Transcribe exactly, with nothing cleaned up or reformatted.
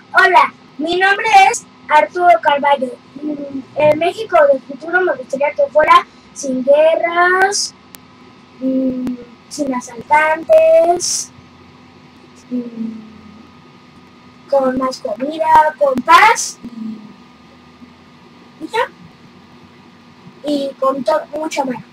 Hola, mi nombre es Arturo Carballo. El México del futuro me gustaría que fuera sin guerras, sin asaltantes, con más comida, con paz y, y ya. Y con mucho amor.